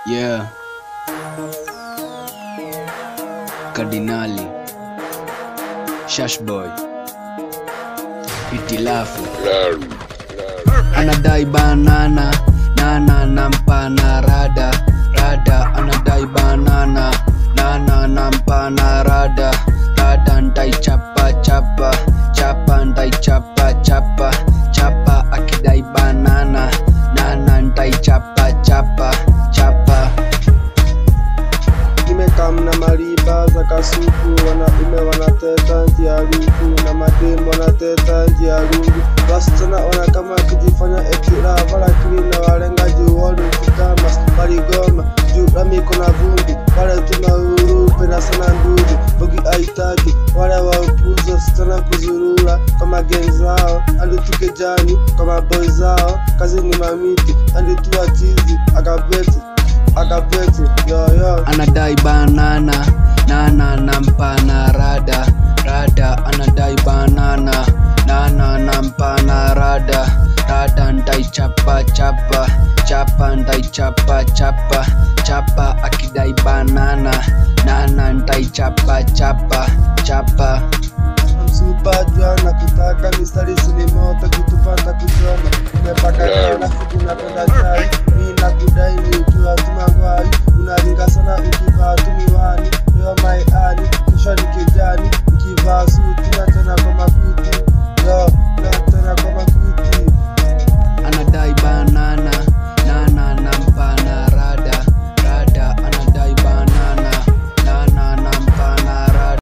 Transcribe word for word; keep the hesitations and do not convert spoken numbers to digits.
Yeah. Kardinali Shashboy Hitilafu anadai banana nana nampana rada rada anadai banana nana nampana rada rada ndai chapa chapa chapa ndai chapa chapa chapa akidai banana nana ndai chapa chapa chapa. Nimekam na mariba za kasuku, wanaume wanateta njia ruku na mademu wanateta njia rungu. Wasichana wana kama kijifanya ekila valakili na walenga juu wali kukama waligoma juu rami kuna vumbi wale tumauru penda sana ndugu bogi aitaki wale waupuzo wasichana kuzurula kwa magengi zao andi tukejani kwa maboy zao kazi ni mamiti andi tuwa chizi akabeti akabeti yo yo. Anadai banana nana nampana rada rada anadai banana nana nampana rada rada ndai chapa chapa chapa ndai chapa chapa chapa akidai banana nana ndai chapa chapa chapa. Msupa juana kutaka mistari sini moto kitupata kuchoma nimepaka kena fuku napenda chai mina kudai ni